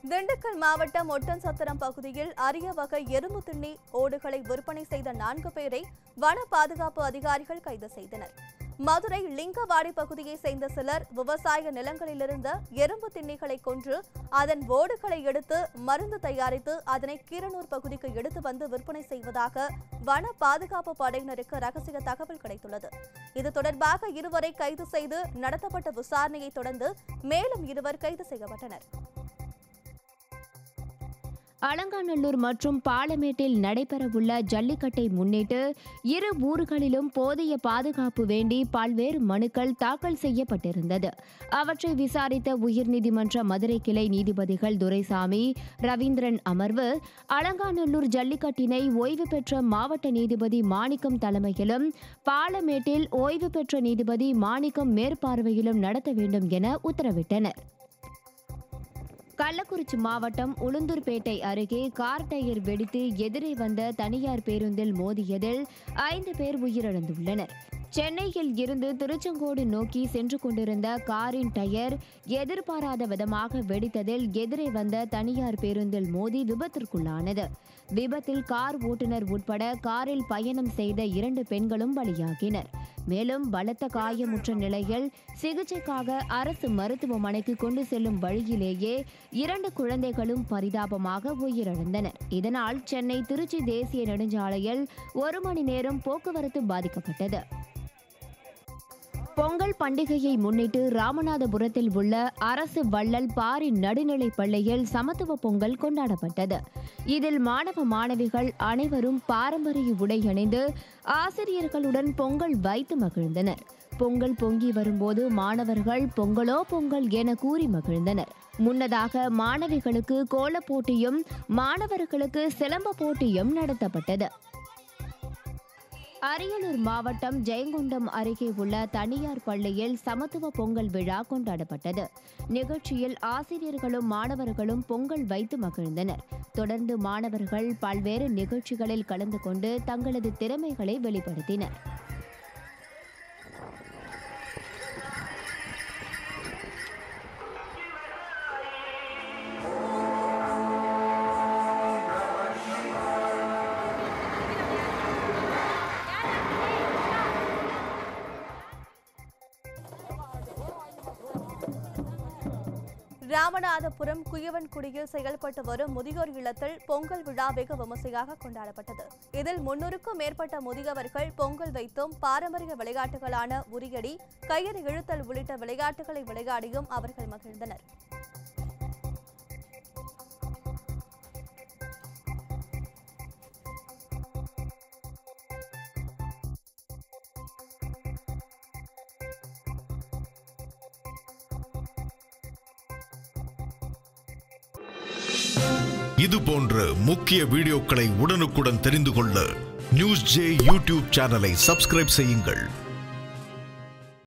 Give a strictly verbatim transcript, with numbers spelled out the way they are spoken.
திண்டுக்கல் மாவட்டம் ஒட்டன்சத்திரம் பகுதியில் அரிய வகை எறும்பு திண்ணி ஓடுகளை விற்பனை செய்த நான்கு பேரை வன பாதுகாப்பு அதிகாரிகள் கைது செய்தனர். மதுரை லிங்கவாடி பகுதியை சேர்ந்த சிலர் விவசாய நிலங்களிலிருந்த எறும்பு திண்ணிகளை கொன்று அதன் ஓடுகளை எடுத்து மருந்து தயாரித்து அதனை கீரனூர் பகுதிக்கு எடுத்து வந்து விற்பனை செய்வதாக வன பாதுகாப்பு படையினருக்கு ரகசிய தகவல் கிடைத்துள்ளது. இது தொடர்பாக இருவரை கைது செய்து நடத்தப்பட்ட விசாரணையை தொடர்ந்து மேலும் இருவர் கைது செய்யப்பட்டனர். அலங்காநல்லூர் மற்றும் பாலமேட்டில் நடைபெறவுள்ள ஜல்லிக்கட்டை முன்னிட்டு இரு ஊர்களிலும் போதிய பாதுகாப்பு வேண்டி பல்வேறு மனுக்கள் தாக்கல் செய்யப்பட்டிருந்தது. அவற்றை விசாரித்த உயர்நீதிமன்ற மதுரை கிளை நீதிபதிகள் துரைசாமி, ரவீந்திரன் அமர்வு அலங்காநல்லூர் ஜல்லிக்கட்டினை ஓய்வு பெற்ற மாவட்ட நீதிபதி மாணிக்கம் தலைமையிலும் பாலமேட்டில் ஓய்வு பெற்ற நீதிபதி மாணிக்கம் மேற்பார்வையிலும் நடத்த வேண்டும் என உத்தரவிட்டனர். கள்ளக்குறிச்சி மாவட்டம் உளுந்தூர்பேட்டை அருகே கார் டயர் வெடித்து எதிரே வந்த தனியார் பேருந்தில் மோதியதில் ஐந்து பேர் உயிரிழந்துள்ளனர். சென்னையில் இருந்து திருச்செங்கோடு நோக்கி சென்று கொண்டிருந்த காரின் டயர் எதிர்பாராத விதமாக வெடித்ததில் எதிரே வந்த தனியார் பேருந்தில் மோதி விபத்திற்குள்ளானது. விபத்தில் கார் ஓட்டுநர் உட்பட காரில் பயணம் செய்த இரண்டு பெண்களும் பலியாகினர். மேலும் பலத்த காயமுற்ற நிலையில் சிகிச்சைக்காக அரசு மருத்துவமனைக்கு கொண்டு செல்லும் வழியிலேயே இரண்டு குழந்தைகளும் பரிதாபமாக உயிரிழந்தனர். இதனால் சென்னை திருச்சி தேசிய நெடுஞ்சாலையில் ஒரு மணி நேரம் போக்குவரத்து பாதிக்கப்பட்டது. பொங்கல் பண்டிகையை முன்னிட்டு ராமநாதபுரத்தில் உள்ள அரசு வள்ளல் பாரி நடுநிலைப் பள்ளியில் சமத்துவ பொங்கல் கொண்டாடப்பட்டது. இதில் மாணவ மாணவிகள் அனைவரும் பாரம்பரிய உடை அணிந்து ஆசிரியர்களுடன் பொங்கல் வைத்து மகிழ்ந்தனர். பொங்கல் பொங்கி வரும்போது மாணவர்கள் பொங்கலோ பொங்கல் என கூறி மகிழ்ந்தனர். முன்னதாக மாணவிகளுக்கு கோலப் போட்டியும் மாணவர்களுக்கு சிலம்ப போட்டியும் நடத்தப்பட்டது. அரியலூர் மாவட்டம் ஜெயங்கொண்டம் அருகே உள்ள தனியார் பள்ளியில் சமத்துவ பொங்கல் விழா கொண்டாடப்பட்டது. நிகழ்ச்சியில் ஆசிரியர்களும் மாணவர்களும் பொங்கல் வைத்து மகிழ்ந்தனர். தொடர்ந்து மாணவர்கள் பல்வேறு நிகழ்ச்சிகளில் கலந்து கொண்டு தங்களது திறமைகளை வெளிப்படுத்தினர். ராமநாதபுரம் குயவன்குடியில் செயல்பட்டு வரும் முதியோர் இல்லத்தில் பொங்கல் விழா வெகு விமர்சையாக கொண்டாடப்பட்டது. இதில் முன்னூறுக்கும் மேற்பட்ட முதியவர்கள் பொங்கல் வைத்தும் பாரம்பரிய விளையாட்டுகளான உரியடி, கயிறு இழுத்தல் உள்ளிட்ட விளையாட்டுகளை விளையாடியும் அவர்கள் மகிழ்ந்தனர். இது போன்ற முக்கிய வீடியோக்களை உடனுக்குடன் தெரிந்து கொள்ள நியூஸ் ஜே யூடியூப் சேனலை சப்ஸ்கிரைப் செய்யுங்கள்.